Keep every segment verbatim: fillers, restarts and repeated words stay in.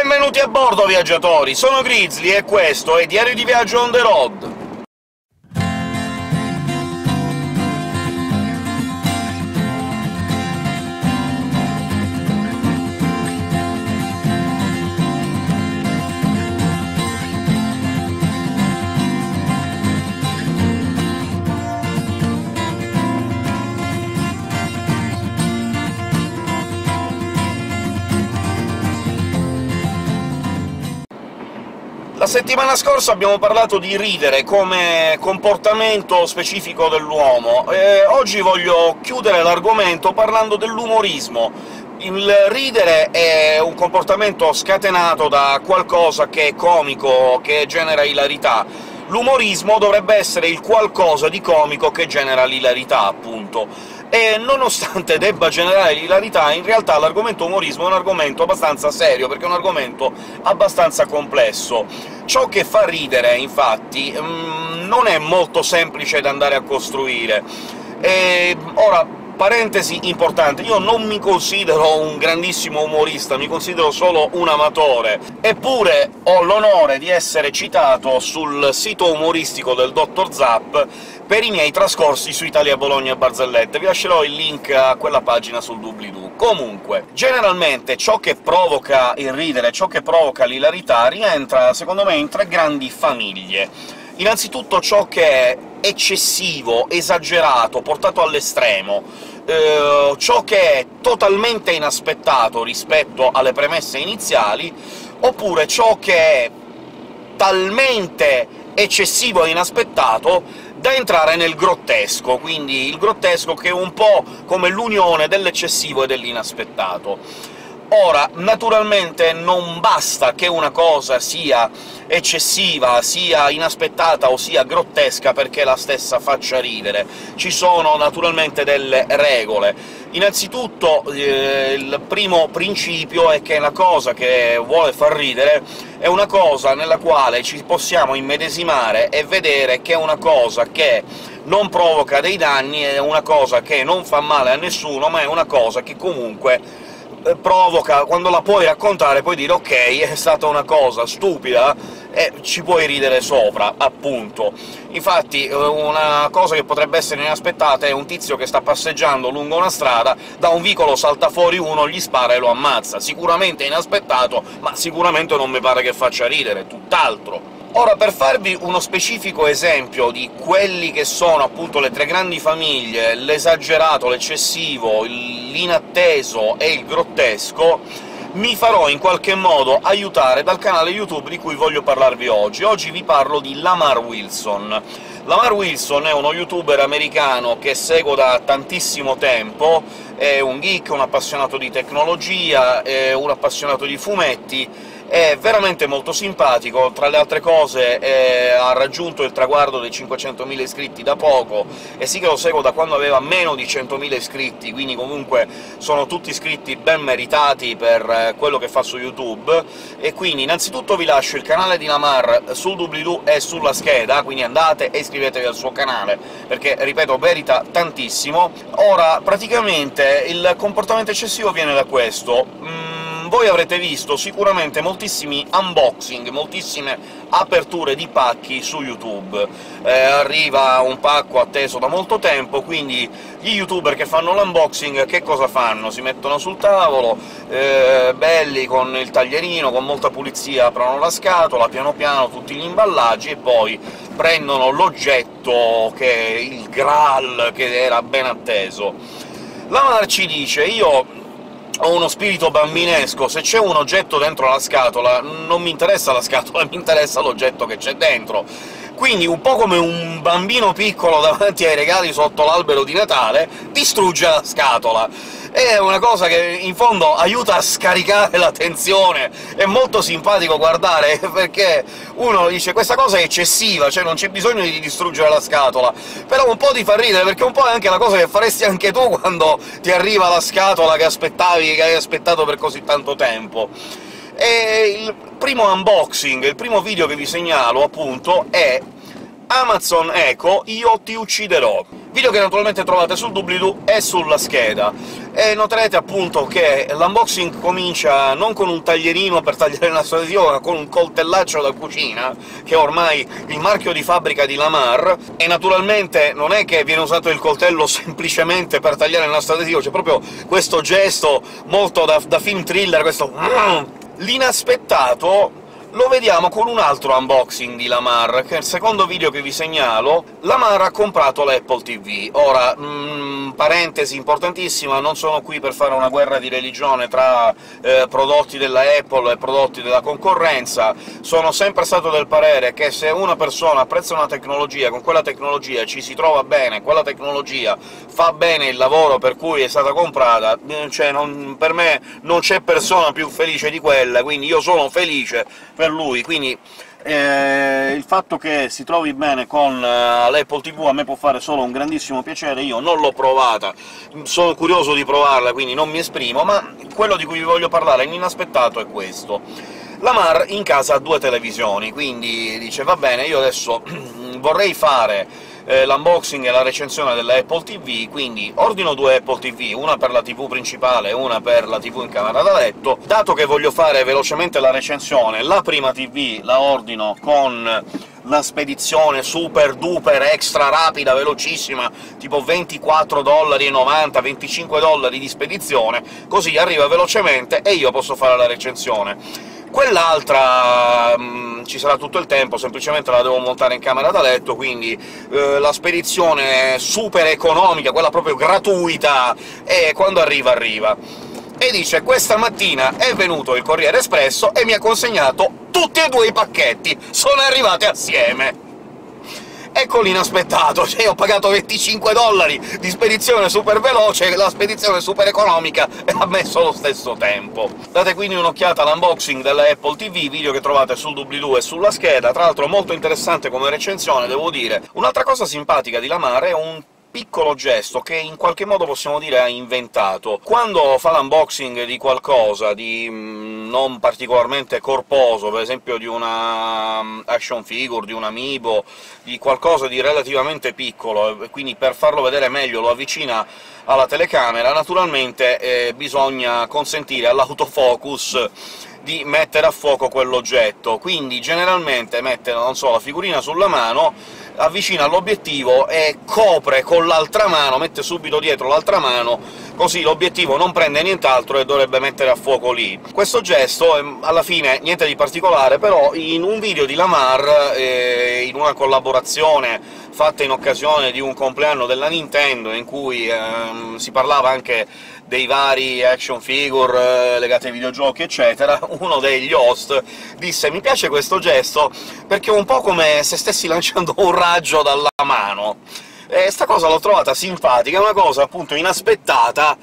Benvenuti a bordo, viaggiatori! Sono Grizzly e questo è Diario di Viaggio on the road. La settimana scorsa abbiamo parlato di ridere come comportamento specifico dell'uomo, e oggi voglio chiudere l'argomento parlando dell'umorismo. Il ridere è un comportamento scatenato da qualcosa che è comico, che genera ilarità. L'umorismo dovrebbe essere il qualcosa di comico che genera l'ilarità, appunto. E nonostante debba generare l'ilarità, in realtà l'argomento umorismo è un argomento abbastanza serio, perché è un argomento abbastanza complesso. Ciò che fa ridere, infatti, non è molto semplice da andare a costruire. E ora, parentesi importante, io non mi considero un grandissimo umorista, mi considero solo un amatore, eppure ho l'onore di essere citato sul sito umoristico del dottor Zapp per i miei trascorsi su Italia-Bologna e barzellette. Vi lascerò il link a quella pagina sul doobly-doo. Comunque, generalmente ciò che provoca il ridere, ciò che provoca l'ilarità, rientra, secondo me, in tre grandi famiglie. Innanzitutto ciò che è eccessivo, esagerato, portato all'estremo, eh, ciò che è totalmente inaspettato rispetto alle premesse iniziali, oppure ciò che è talmente eccessivo e inaspettato da entrare nel grottesco, quindi il grottesco che è un po' come l'unione dell'eccessivo e dell'inaspettato. Ora, naturalmente non basta che una cosa sia eccessiva, sia inaspettata o sia grottesca perché la stessa faccia ridere. Ci sono naturalmente delle regole. Innanzitutto, eh, il primo principio è che la cosa che vuole far ridere è una cosa nella quale ci possiamo immedesimare e vedere che è una cosa che non provoca dei danni, è una cosa che non fa male a nessuno, ma è una cosa che comunque provoca. Quando la puoi raccontare puoi dire «ok, è stata una cosa stupida», e ci puoi ridere sopra, appunto. Infatti una cosa che potrebbe essere inaspettata è un tizio che sta passeggiando lungo una strada, da un vicolo salta fuori uno, gli spara e lo ammazza. Sicuramente inaspettato, ma sicuramente non mi pare che faccia ridere, tutt'altro. Ora, per farvi uno specifico esempio di quelli che sono appunto le tre grandi famiglie, l'esagerato, l'eccessivo, l'inatteso e il grottesco, mi farò in qualche modo aiutare dal canale YouTube di cui voglio parlarvi oggi. Oggi vi parlo di Lamar Wilson. Lamar Wilson è uno youtuber americano che seguo da tantissimo tempo, è un geek, un appassionato di tecnologia, è un appassionato di fumetti, è veramente molto simpatico. Tra le altre cose eh, ha raggiunto il traguardo dei cinquecentomila iscritti da poco, e sì che lo seguo da quando aveva meno di centomila iscritti, quindi comunque sono tutti iscritti ben meritati per eh, quello che fa su YouTube. E quindi innanzitutto vi lascio il canale di Lamar sul doobly-doo e sulla scheda, quindi andate e iscrivetevi al suo canale, perché, ripeto, merita tantissimo. Ora, praticamente il comportamento eccessivo viene da questo. Mm, voi avrete visto sicuramente moltissimi unboxing, moltissime aperture di pacchi su YouTube. Eh, arriva un pacco atteso da molto tempo, quindi gli youtuber che fanno l'unboxing che cosa fanno? Si mettono sul tavolo, eh, belli, con il taglierino, con molta pulizia, aprono la scatola, piano piano tutti gli imballaggi, e poi prendono l'oggetto che è il Graal, che era ben atteso. Lamar ci dice «Io ho uno spirito bambinesco, se c'è un oggetto dentro la scatola non mi interessa la scatola, mi interessa l'oggetto che c'è dentro». Quindi, un po' come un bambino piccolo davanti ai regali sotto l'albero di Natale, distrugge la scatola. È una cosa che, in fondo, aiuta a scaricare la tensione, è molto simpatico guardare, perché uno dice «questa cosa è eccessiva, cioè non c'è bisogno di distruggere la scatola», però un po' ti fa ridere, perché un po' è anche la cosa che faresti anche tu quando ti arriva la scatola che aspettavi, che hai aspettato per così tanto tempo. E il primo unboxing, il primo video che vi segnalo, appunto, è Amazon Echo Io ti ucciderò. video che naturalmente trovate sul doobly-doo e sulla scheda. E noterete appunto che l'unboxing comincia non con un taglierino per tagliare il nastro adesivo, ma con un coltellaccio da cucina, che è ormai il marchio di fabbrica di Lamar, e naturalmente non è che viene usato il coltello semplicemente per tagliare il nastro adesivo, c'è proprio questo gesto molto da, da film thriller, questo... L'inaspettato lo vediamo con un altro unboxing di Lamar, che è il secondo video che vi segnalo. Lamar ha comprato l'Apple ti vu. Ora, mh, parentesi importantissima, non sono qui per fare una guerra di religione tra eh, prodotti della Apple e prodotti della concorrenza. Sono sempre stato del parere che se una persona apprezza una tecnologia, con quella tecnologia ci si trova bene, quella tecnologia fa bene il lavoro per cui è stata comprata, cioè non, per me non c'è persona più felice di quella, quindi io sono felice per lui. Quindi eh, il fatto che si trovi bene con uh, l'Apple ti vu a me può fare solo un grandissimo piacere. Io non l'ho provata, sono curioso di provarla, quindi non mi esprimo, ma quello di cui vi voglio parlare in inaspettato è questo. Lamar in casa ha due televisioni, quindi dice «va bene, io adesso vorrei fare Eh, l'unboxing e la recensione dell'Apple ti vu, quindi ordino due Apple ti vu, una per la ti vu principale e una per la ti vu in camera da letto. Dato che voglio fare velocemente la recensione, la prima ti vu la ordino con la spedizione super duper extra rapida, velocissima, tipo ventiquattro dollari e novanta, venticinque dollari di spedizione, così arriva velocemente e io posso fare la recensione. Quell'altra mh, ci sarà tutto il tempo, semplicemente la devo montare in camera da letto, quindi eh, la spedizione super economica, quella proprio gratuita, e quando arriva arriva. E dice «questa mattina è venuto il Corriere Espresso e mi ha consegnato tutti e due i pacchetti, sono arrivati assieme!» Ecco l'inaspettato, cioè ho pagato venticinque dollari di spedizione super veloce e la spedizione super economica e ha messo lo stesso tempo. Date quindi un'occhiata all'unboxing della Apple ti vu, video che trovate sul doobly-doo e sulla scheda, tra l'altro molto interessante come recensione, devo dire. Un'altra cosa simpatica di Lamar è un piccolo gesto che in qualche modo possiamo dire ha inventato. Quando fa l'unboxing di qualcosa di mh, non particolarmente corposo, per esempio di una um, action figure, di un amiibo, di qualcosa di relativamente piccolo, e quindi per farlo vedere meglio lo avvicina alla telecamera, naturalmente eh, bisogna consentire all'autofocus di mettere a fuoco quell'oggetto, quindi generalmente mette, non so, la figurina sulla mano, avvicina all'obiettivo e copre con l'altra mano, mette subito dietro l'altra mano, così l'obiettivo non prende nient'altro e dovrebbe mettere a fuoco lì. Questo gesto, alla fine, niente di particolare, però in un video di Lamar, eh, in una collaborazione fatta in occasione di un compleanno della Nintendo, in cui ehm, si parlava anche dei vari action figure eh, legati ai videogiochi, eccetera, uno degli host disse «mi piace questo gesto perché è un po' come se stessi lanciando un raggio dalla mano». E sta cosa l'ho trovata simpatica, è una cosa appunto inaspettata,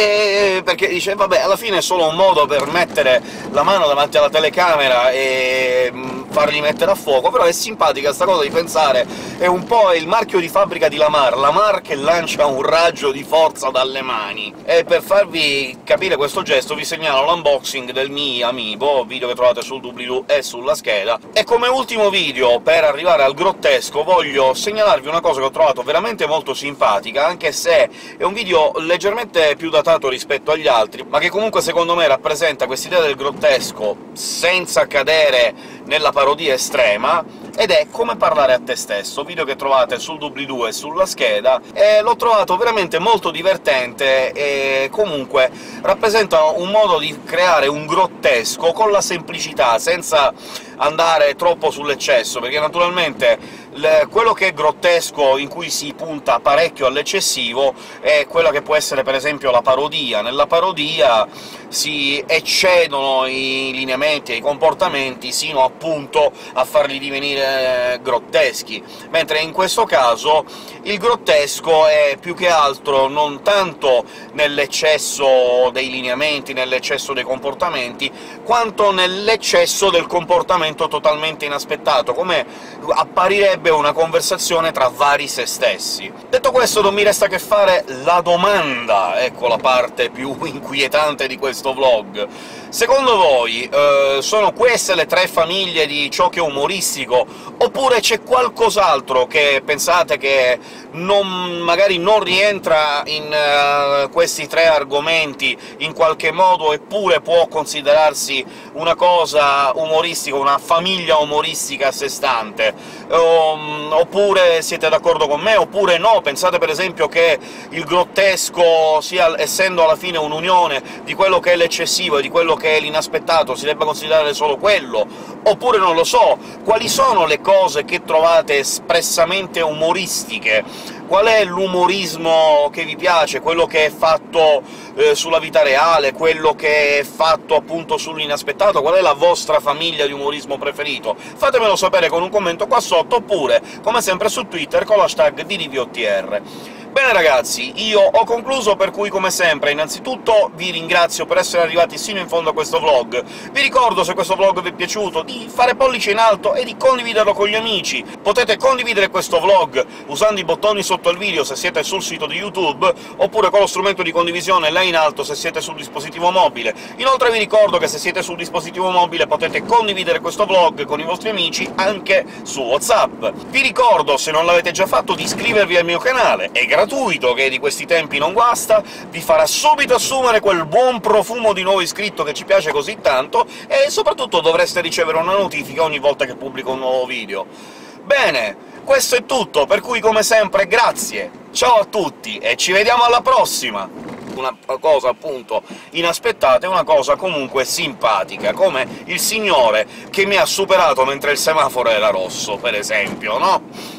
e perché dice «vabbè, alla fine è solo un modo per mettere la mano davanti alla telecamera e farli mettere a fuoco», però è simpatica sta cosa di pensare, è un po' il marchio di fabbrica di Lamar, Lamar che lancia un raggio di forza dalle mani. E per farvi capire questo gesto vi segnalo l'unboxing del Mi Amiibo, video che trovate sul doobly-doo e sulla scheda. E come ultimo video, per arrivare al grottesco, voglio segnalarvi una cosa che ho trovato veramente molto simpatica, anche se è un video leggermente più datato rispetto agli altri, ma che comunque secondo me rappresenta quest'idea del grottesco senza cadere nella parodia estrema, ed è Come parlare a te stesso, video che trovate sul doobly-doo e sulla scheda, e l'ho trovato veramente molto divertente, e comunque rappresenta un modo di creare un grottesco con la semplicità, senza andare troppo sull'eccesso, perché naturalmente quello che è grottesco, in cui si punta parecchio all'eccessivo, è quella che può essere per esempio la parodia. Nella parodia si eccedono i lineamenti e i comportamenti sino appunto a farli divenire grotteschi, mentre in questo caso il grottesco è più che altro non tanto nell'eccesso dei lineamenti, nell'eccesso dei comportamenti, quanto nell'eccesso del comportamento momento totalmente inaspettato, come apparirebbe una conversazione tra vari se stessi. Detto questo, non mi resta che fare la domanda, ecco la parte più inquietante di questo vlog. Secondo voi eh, sono queste le tre famiglie di ciò che è umoristico, oppure c'è qualcos'altro che pensate che non, magari non rientra in uh, questi tre argomenti in qualche modo, eppure può considerarsi una cosa umoristica, una famiglia umoristica a sé stante? Um, oppure siete d'accordo con me, oppure no? Pensate per esempio che il grottesco, sia essendo alla fine un'unione di quello che è l'eccessivo e di quello che è l'inaspettato, si debba considerare solo quello? Oppure, non lo so, quali sono le cose che trovate espressamente umoristiche? Qual è l'umorismo che vi piace? Quello che è fatto eh, sulla vita reale? Quello che è fatto appunto sull'inaspettato? Qual è la vostra famiglia di umorismo preferito? Fatemelo sapere con un commento qua sotto, oppure, come sempre, su Twitter con l'hashtag D D V O T R. Bene ragazzi, io ho concluso, per cui come sempre innanzitutto vi ringrazio per essere arrivati sino in fondo a questo vlog. Vi ricordo, se questo vlog vi è piaciuto, di fare pollice in alto e di condividerlo con gli amici. Potete condividere questo vlog usando i bottoni sotto il video se siete sul sito di YouTube, oppure con lo strumento di condivisione là in alto se siete sul dispositivo mobile. Inoltre vi ricordo che se siete sul dispositivo mobile potete condividere questo vlog con i vostri amici anche su WhatsApp. Vi ricordo, se non l'avete già fatto, di iscrivervi al mio canale, è gratuito, che di questi tempi non guasta, vi farà subito assumere quel buon profumo di nuovo iscritto che ci piace così tanto, e soprattutto dovreste ricevere una notifica ogni volta che pubblico un nuovo video. Bene, questo è tutto, per cui come sempre grazie, ciao a tutti, e ci vediamo alla prossima! Una cosa, appunto, inaspettata e una cosa comunque simpatica, come il signore che mi ha superato mentre il semaforo era rosso, per esempio, no?